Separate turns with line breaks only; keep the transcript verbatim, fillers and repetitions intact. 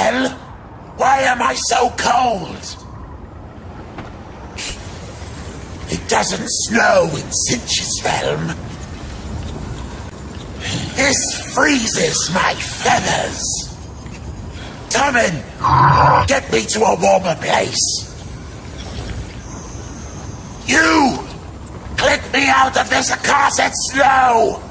hell? Why am I so cold? It doesn't snow in Cinch's realm. This freezes my feathers. Tommen, get me to a warmer place. You, click me out of this accursed snow!